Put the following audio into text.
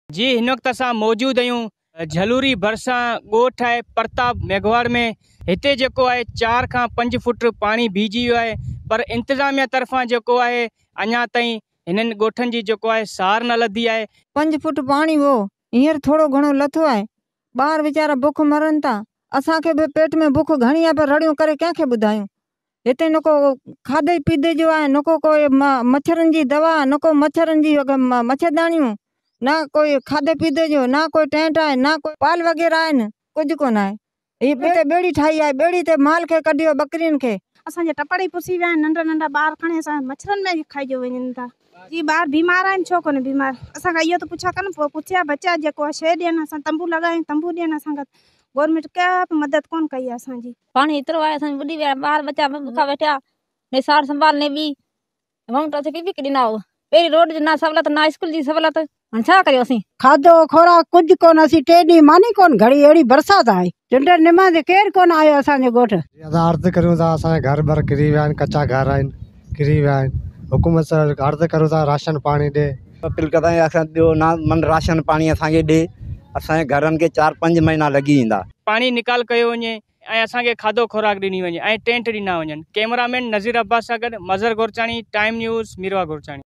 जी हिन वक्त असां मौजूद आहियूं झलूरी भरसा ॻोठ है प्रताप मेघवाड़ में। हिते जेको आहे 4 खां 5 फुट पानी बीजी वियो आहे, पर इंतजामिया तरफां जेको आहे अञा ताईं हिननि ॻोठनि जी जेको आहे सार न लधी आहे। 5 फुट पानी वो हींअर थोड़ो घणो लथो आहे। ॿार वीचारा बुख मरनि था। असांखे बि पेट में बुख घणी आहे, पर रड़ियूं करे कंहिंखे ॿुधायूं। हिते न को खाधे पीते जो आहे, न को कोई मच्छरनि जी दवा, न को मच्छरनि जी मच्छरदानियूं, ना कोई खाधे पीते जो, ना कोई टेंट आहे, ना कोई पाल वग़ैरह आहिनि, कुझु कोन आहे। ही हिते ॿेड़ी ठाही आहे, ॿेड़ी ते माल खे कढियो, बकरियुनि खे। असांजे टपड़ ई पुसी विया आहिनि, नंढा नंढा ॿार खणे असां मच्छरनि में खाइजो वञनि था। जी ॿार बीमार आहिनि, छो कोन बीमार? असांखां इहो त पुछा कनि, पोइ पुछिया बच्चा जेको आहे शइ ॾियनि, असां तंबू लॻायूं, तंबू ॾियनि। असांखां गवर्नमेंट क्या मदद कोन कई आहे असांजी। पानी एतिरो आहे, असां ॿुॾी विया, ॿार बच्चा बुखा वेठा, ने सार संभाल ने बि माण्हू असां पी ॾिना हो। पहिरीं रोड जी ना सहूलियत, ना स्कूल जी सहूलियत, हाणे छा करियो असीं? खाधो खोराक कुछ कोन, असीं 3 ॾींहं मानी कोन, घड़ी अहिड़ी बरसात आहे, टिंड निमाज़ केरु कोन आयो असांजे ॻोठ। असां अर्ज़ु करियूं था, असांजे घर बर किरी विया आहिनि, कचा घर आहिनि, किरी विया आहिनि। हुकूमत सां अर्ज़ु करियूं था राशन पाणी ॾे। अपील कंदा आहियूं असां ॾियो ना मन राशन पाणी असांखे ॾे। असांजे घरनि खे 4-5 महीना लॻी वेंदा। पानी निकाल कयो वञे ऐं असांखे खाधो खोराक ॾिनी वञे ऐं टेंट ॾिना वञनि। कैमरामैन नज़ीर अब्बास सां गॾु मज़र गुरचाणी, टाइम न्यूज़, मीरवा गुरचाणी।